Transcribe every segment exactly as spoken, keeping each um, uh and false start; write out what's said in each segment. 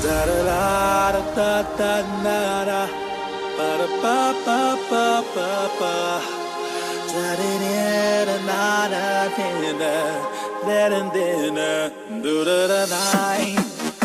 Da da da da da da da ba da ba ba ba ba ba da da da da da da da da da do da da da.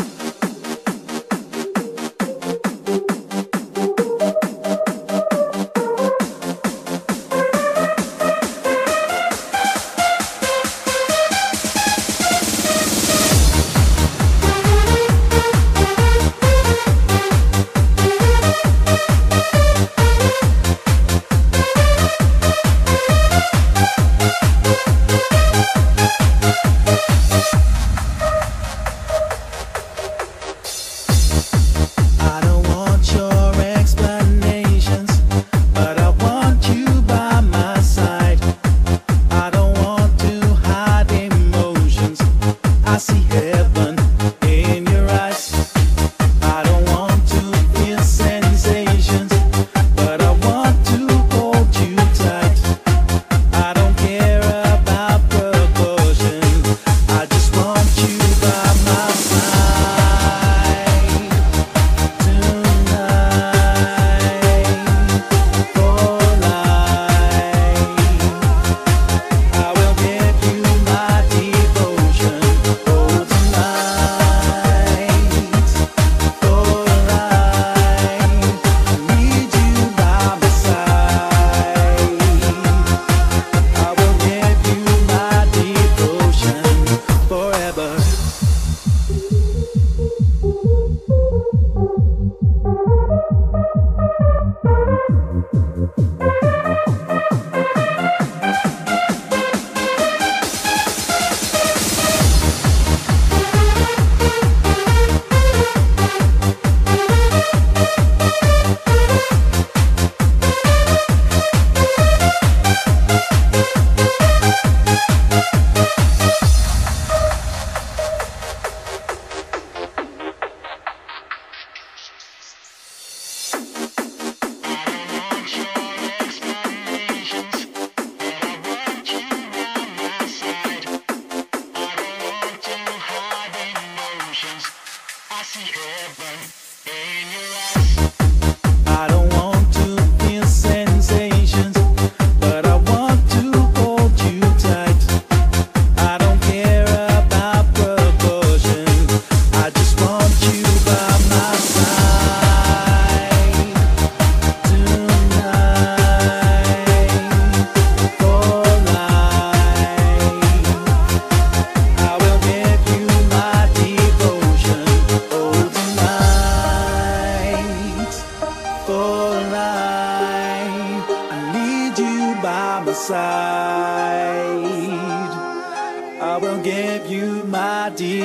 I will give you my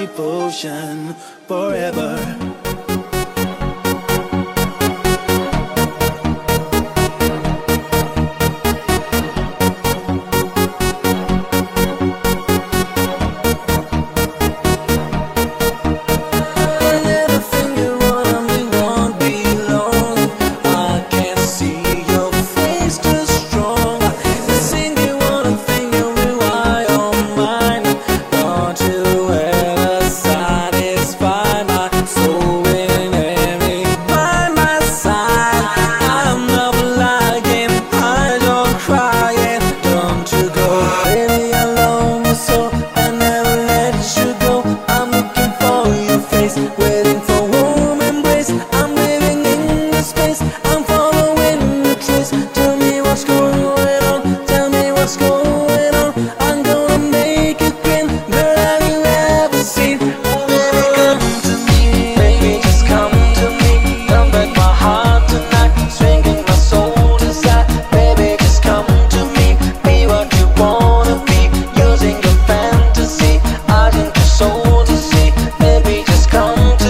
devotion forever. Come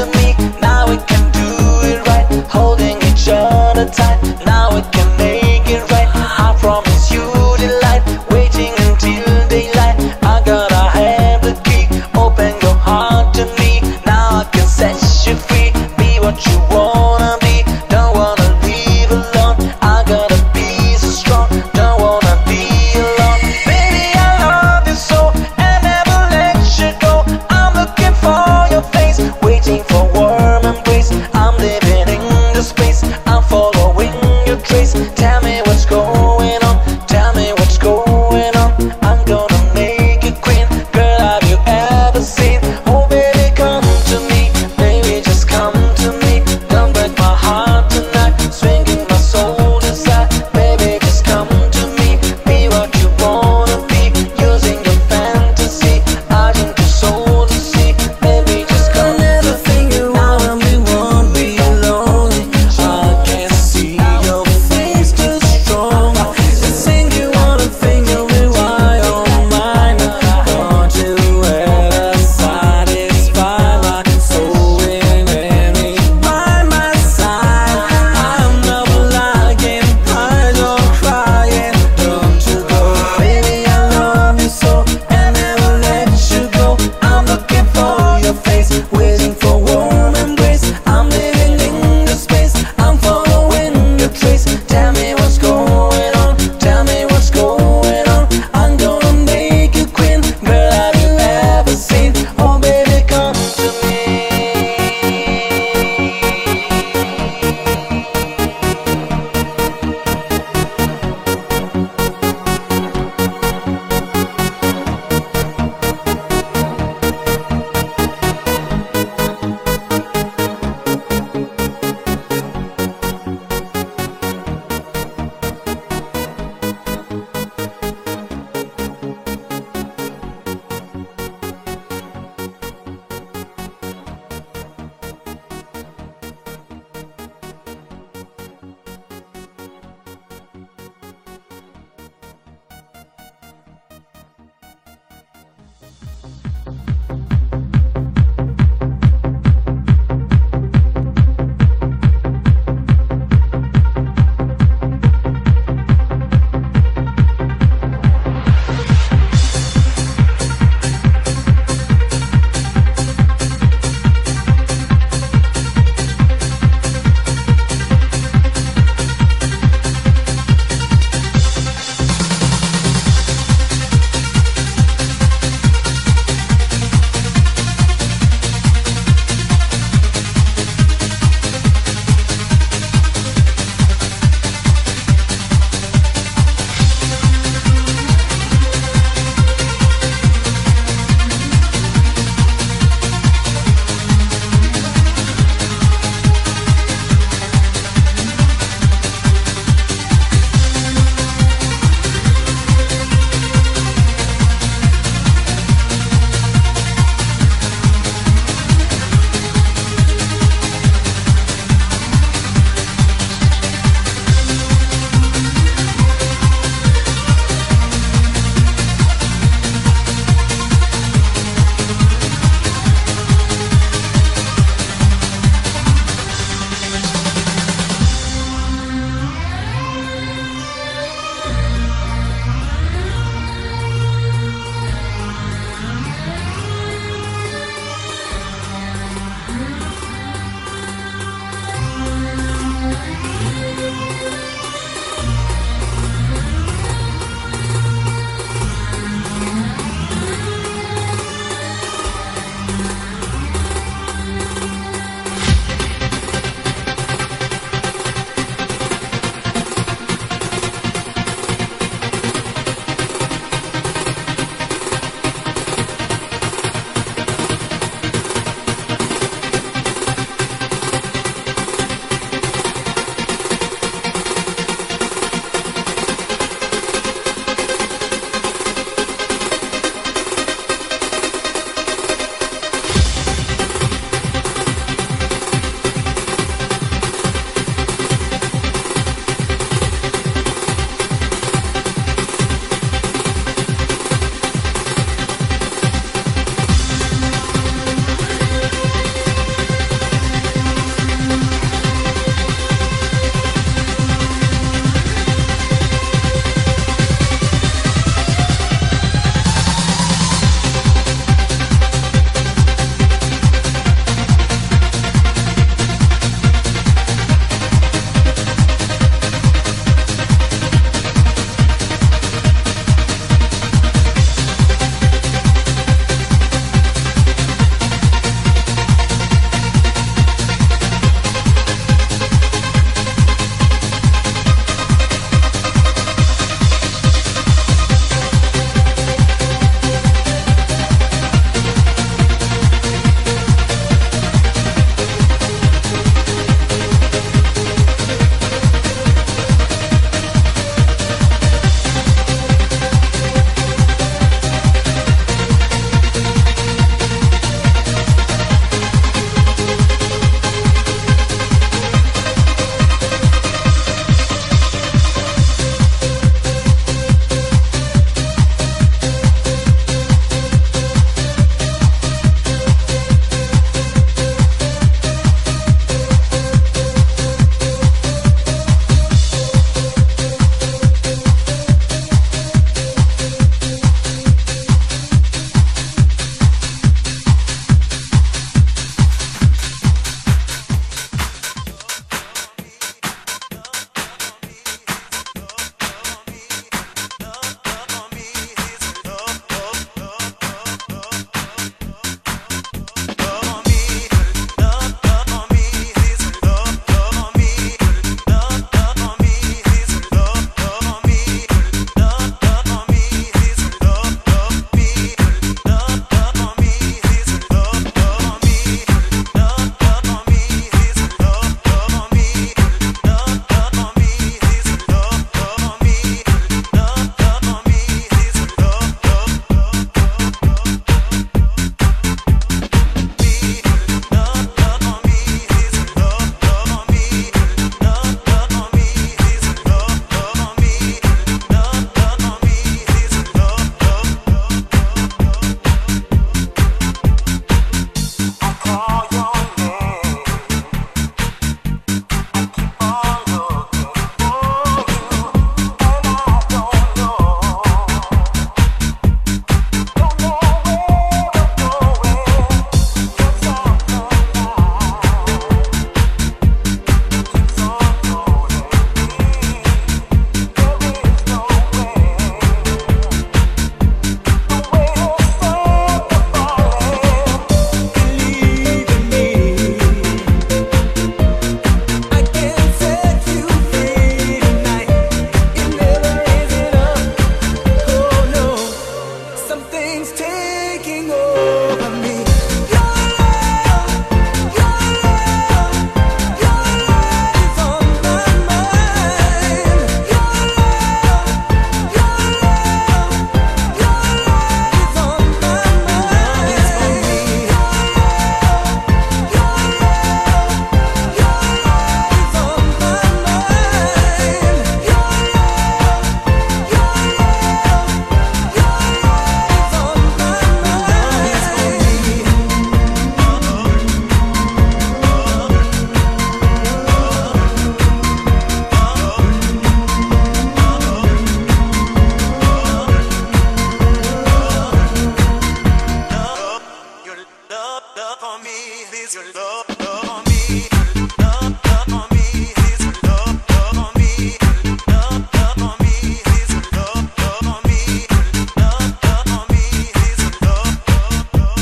love for me, is your love, love for me, love, love for me, is your love, love for me, love, love for me, is your love, love for me, love, love for me, is your love, love,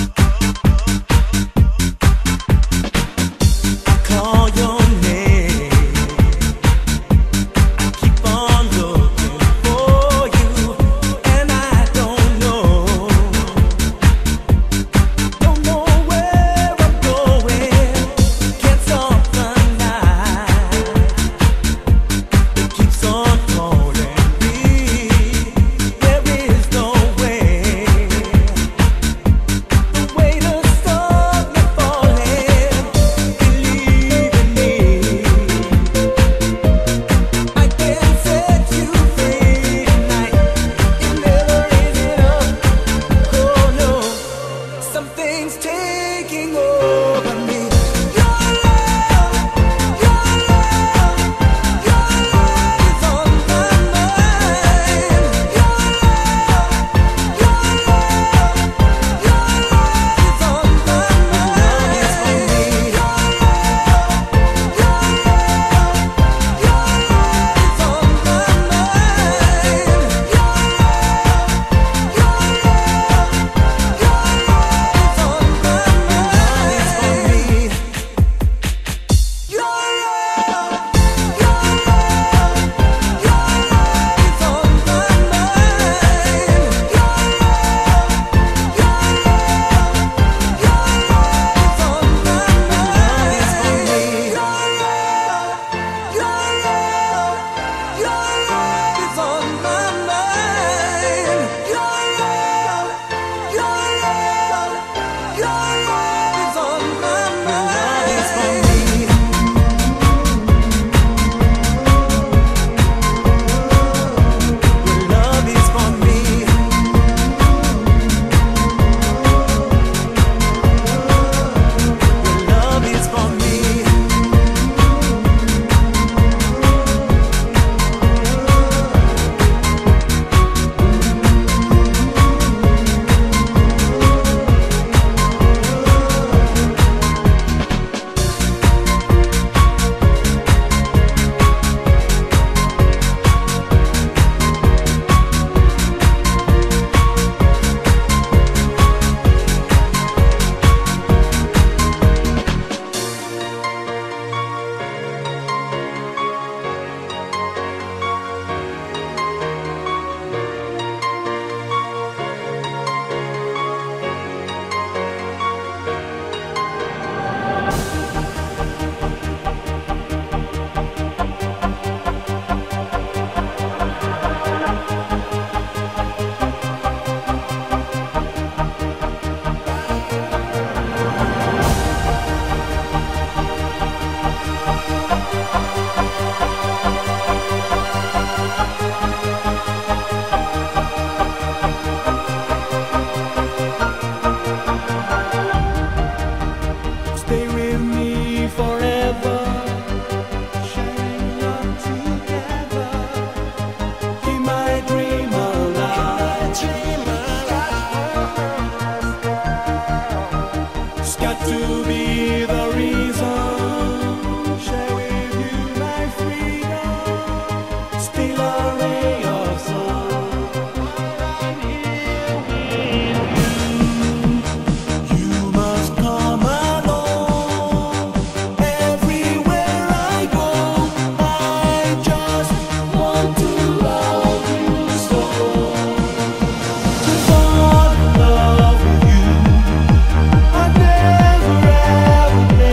love. I call your name, I keep on looking for you, and I don't know, don't know where I'm going, can't stop the night, it keeps on calling me, there is no way, the way to stop me falling, believe in me, I can set you free tonight, it never is enough, oh no, something's taking over me, your love, your love, your love is on my mind, your love, your love, your love is on my mind, your love, your love, your love is on my mind, your love, your love, your Stay with me forever, shining up together. Keep my dream alive. It's got to be the reason. Share with you my freedom. Still a ray of sun. I'm here with you. You must come along. Everywhere I go, I just want to love you so. To fall in love with you, I never ever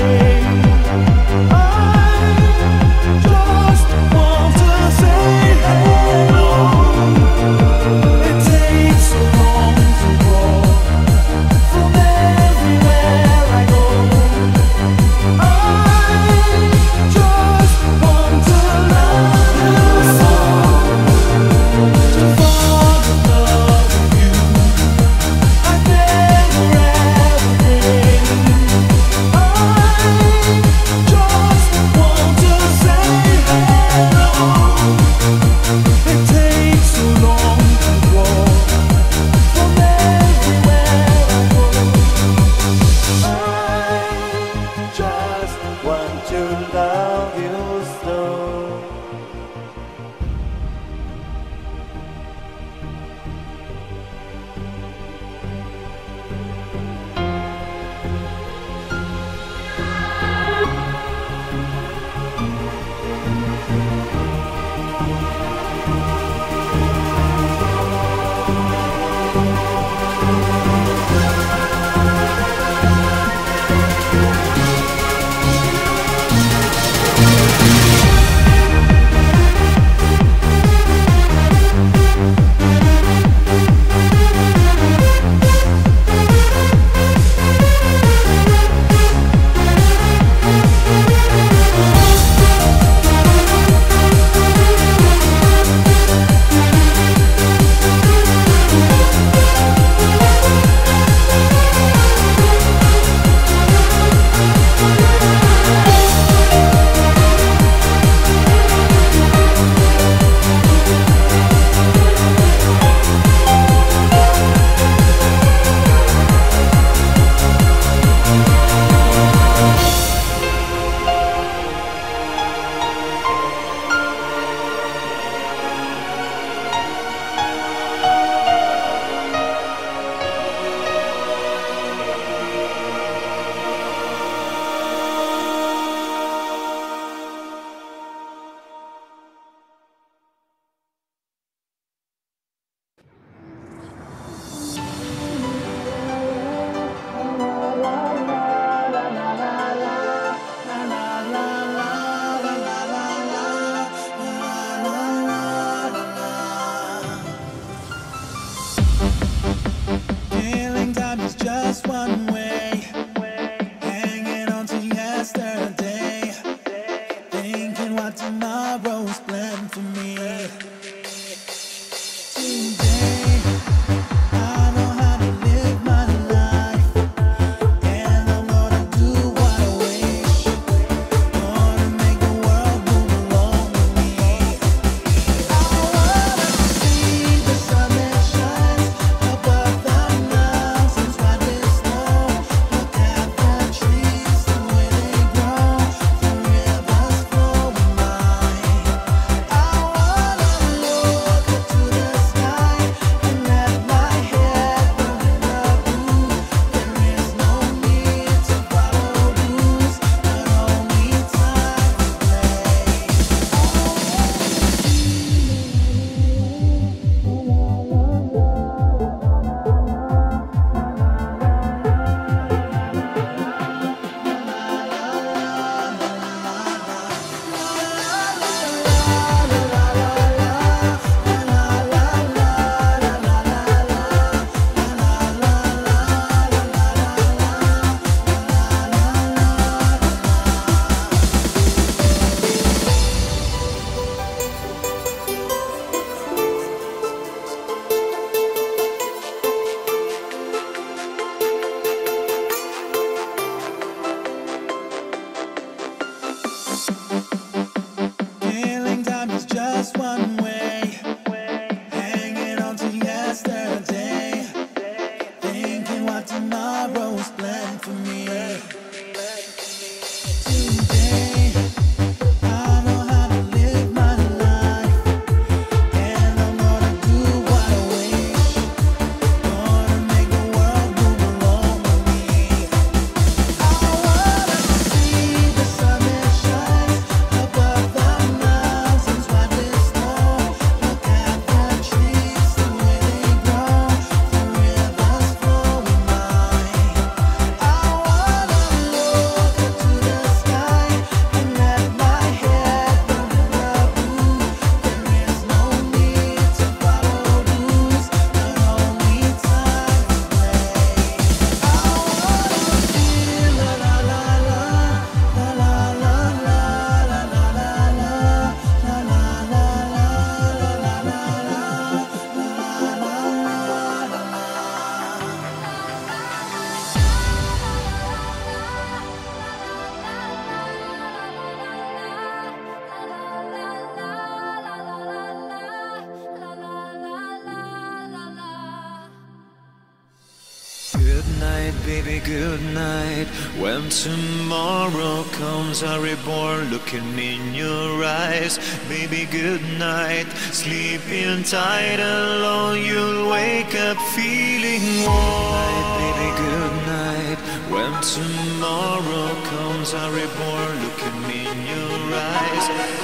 Good night, baby, good night. When tomorrow comes, I reborn, looking in your eyes. Baby, good night. Sleeping tight alone, you'll wake up feeling warm. Baby, good night. When tomorrow comes, I reborn, looking in your eyes.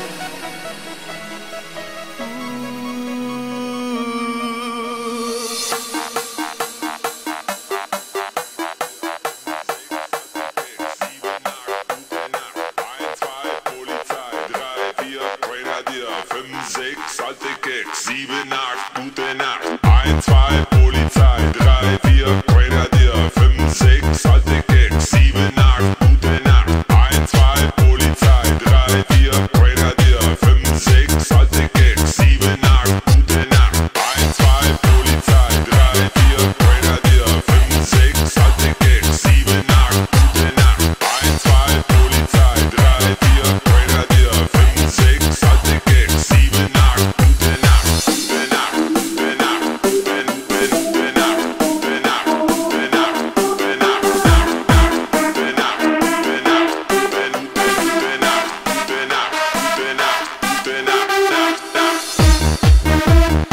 sechs, alte Keks, sieben, acht, gute Nacht. eins, zwei, Polizei, drei, vier, Grenadier, fünf, sechs, alte Keks, sieben, acht, gute Nacht. eins, zwei, Polizei, drei, vier, Grenadier, fünf, sechs, alte Keks, sieben, acht, gute Nacht. eins, zwei, Polizei, drei, vier, Grenadier, fünf, sechs, alte Keks, sieben, acht, gute Nacht. eins, zwei, Polizei, drei, vier, Grenadier, fünf, sechs, alte Keks, sieben, acht, gute Nacht. Gute Nacht, gute Nacht, gute Nacht, gute Nacht, gute Nacht, gute Nacht, gute Nacht, gute Nacht, gute Nacht, gute Nacht, gute Nacht, Nacht, Nacht.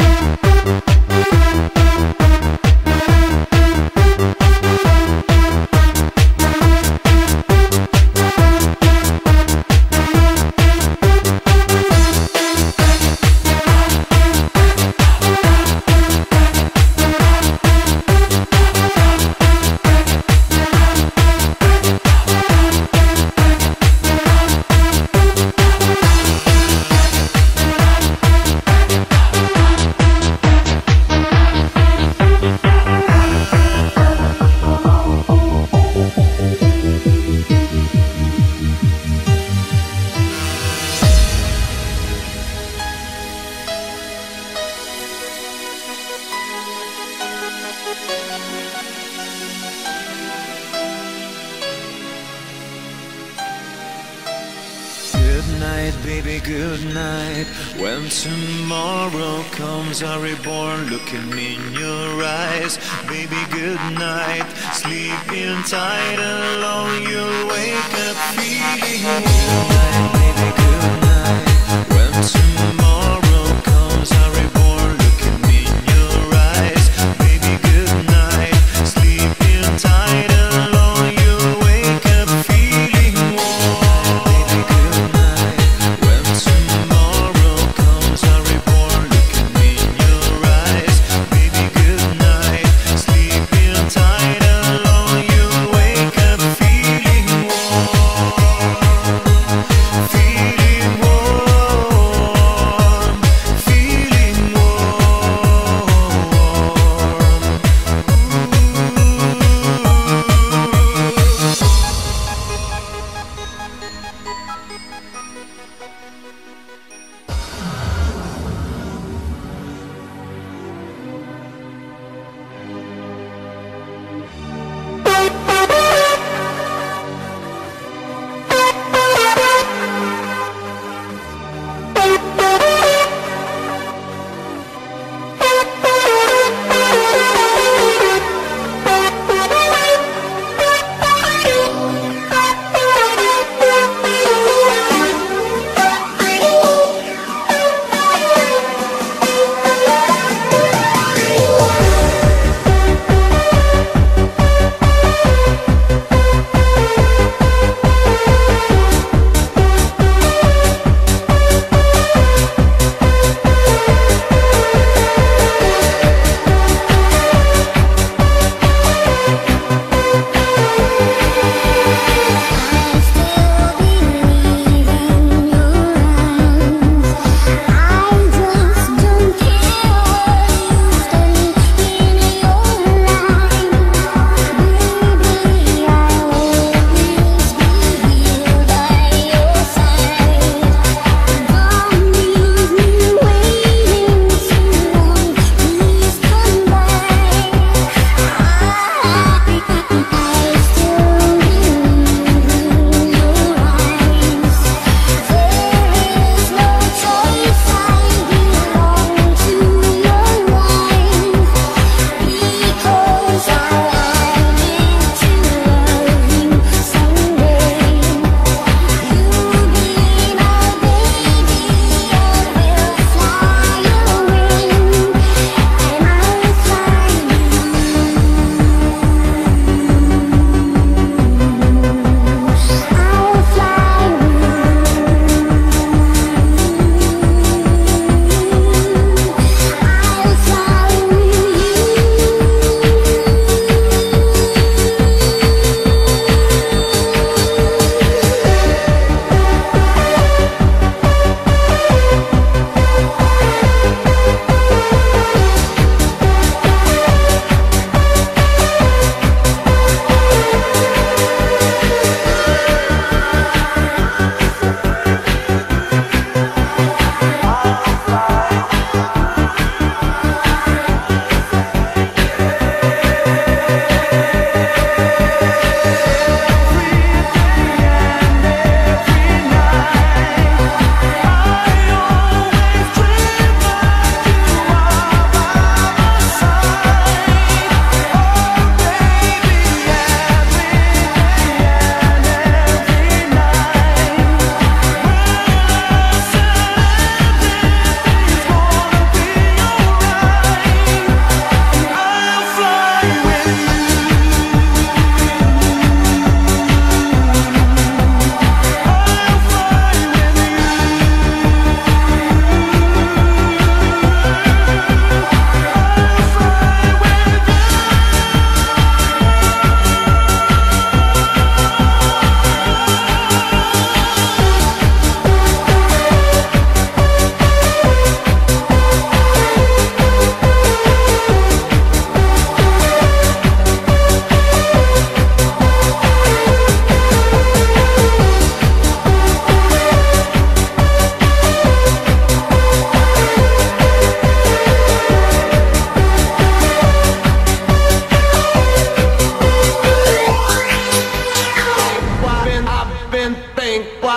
Good night, baby, good night. When tomorrow comes, I reborn, looking in your eyes. Baby, good night. Sleeping tight alone, you'll wake up feeling warm. Good night, baby, good night. When tomorrow comes, I reborn, looking in your eyes. Baby, good night. Sleeping tight alone, you'll wake up feeling warm. Baby, good night. When tomorrow comes, I reborn, looking in your eyes. Baby, good night. Sleeping tight alone, you'll wake up feeling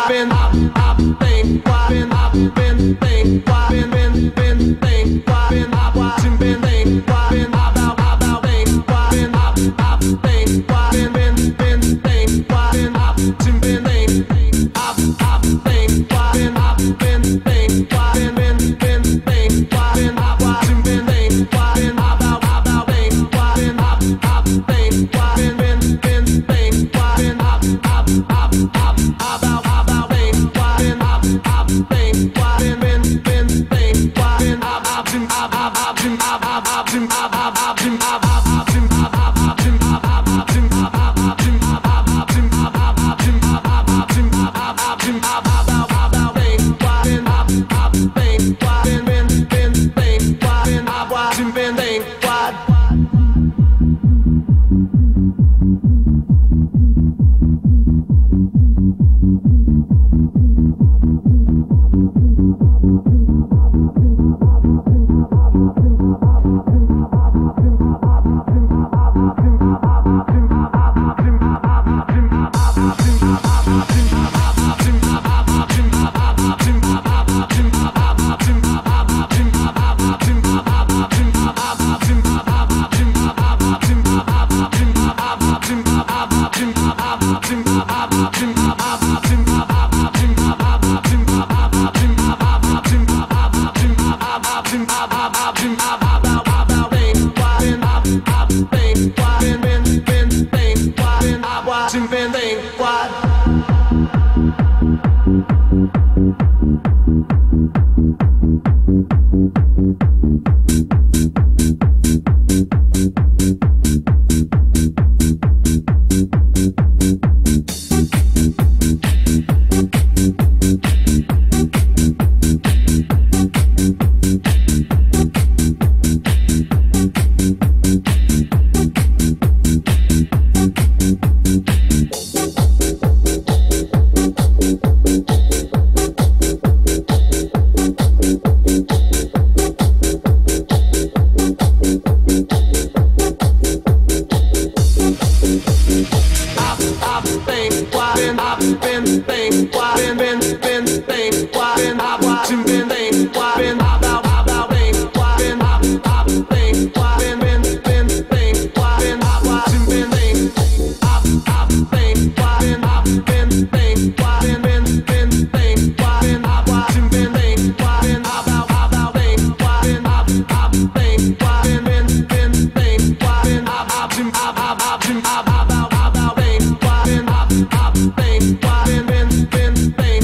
Bang, bang, bang, bang, bang.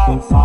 five, five.